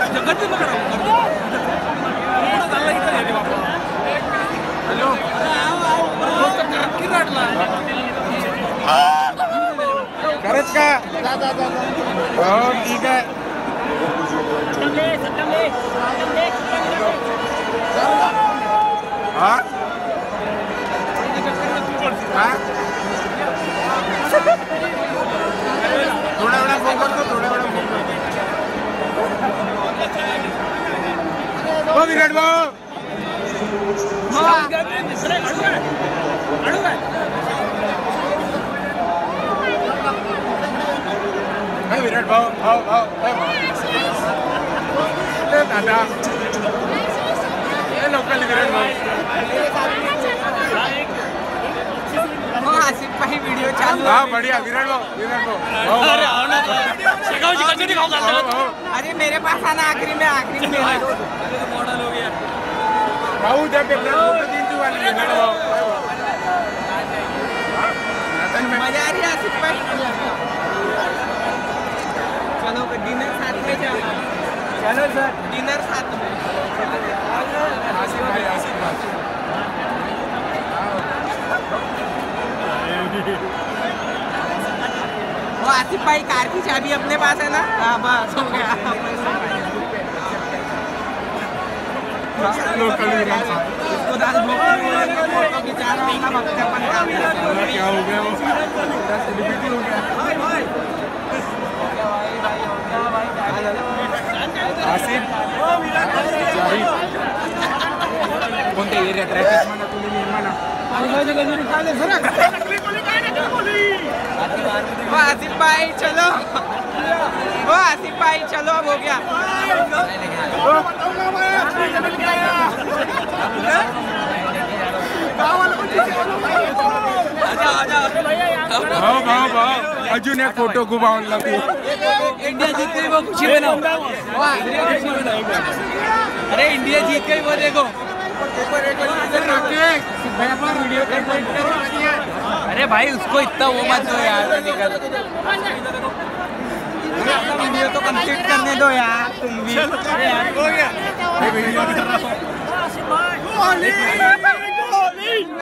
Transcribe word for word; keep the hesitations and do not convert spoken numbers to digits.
खरंच का? हो ठीक आहे. हा थोड्या वेळा फोन करतो थोड्या वेळा फोन करतो. हो विराट भाऊ विराट भाऊ भाऊ भाऊ दादा लोकल विराट भाऊ आसिफ भाई वीडियो चालू. हाँ बढ़िया विराट भाऊ विराट भाऊ. अरे मेरे पास आना आखिरी में आखिरी में मॉडल हो गया भाऊ. जब मजा आ रही है आसिफ भाई. चलो डिनर साथ में जाओ. चलो सर डिनर साथ में. आसिफ भाई आसिफ भाई वो आसिफ भाई कार की चाबी अपने पास है ना. हाँ बस हो गया. इसको दाल फोटो खिंचा रहा हूँ ना भक्त अपन का. क्या हो गया वो सेलिब्रिटी हो गया. आसिफ कोणत्या एरियात राहतेस म्हणा तुम्ही निर्माण. वो आसिफ भाई चलो. वो आसिफ भाई चलो अब हो गया. भाऊ भाऊ भाऊ अजून एक फोटो गुबावला तू. इंडिया जीत गई वो खुशी बनाओ. अरे इंडिया जीत गई वो देखो. अरे भाई उसको इतना वो मत दो यार. वीडियो तो कंप्लीट करने दो यार तुम भी. हो गया.